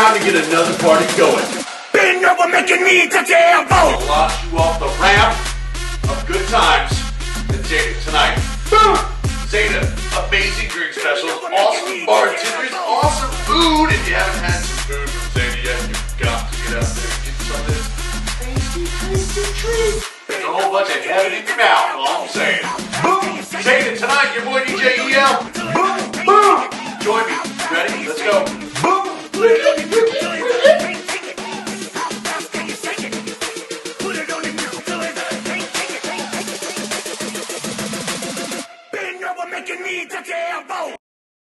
time to get another party going. Bend over, making me to jam. We'll launch you off the ramp of good times at Zeta tonight. Zeta, amazing drink specials, awesome bartenders, awesome food. If you haven't had some food from Zeta yet, you've got to get out there and get some of this tasty treat. There's a whole bunch of heaven in your mouth, all I'm saying. Boom! Zeta tonight, your boy DJ EL. Boom! Boom! Join me. Ready? Let's go. Boom!